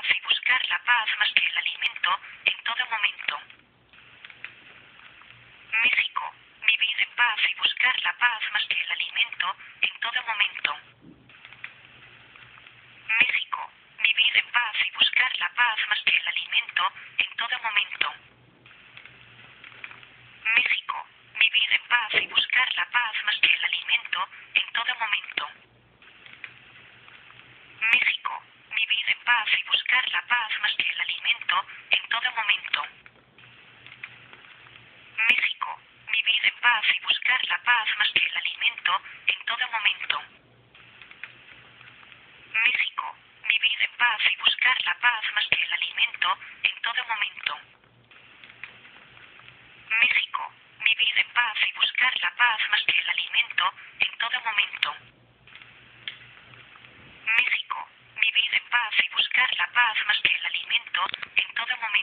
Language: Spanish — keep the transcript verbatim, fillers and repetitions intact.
paz y buscar la paz más que el alimento en todo momento. México, vivir en paz y buscar la paz más que el alimento en todo momento. México, vivir en paz y buscar la paz más que el alimento en todo momento. México, vivir en paz y buscar la paz más que el alimento en todo momento. México, vivir en paz y buscar la paz más que el alimento en todo momento. México, vivir en paz y buscar la paz más que el alimento en todo momento. México, vivir en paz y buscar la paz más que el alimento en todo momento. México, vivir en paz y buscar la paz más que el alimento en todo momento. México, vivir en paz y buscar la paz más que el alimento en todo momento.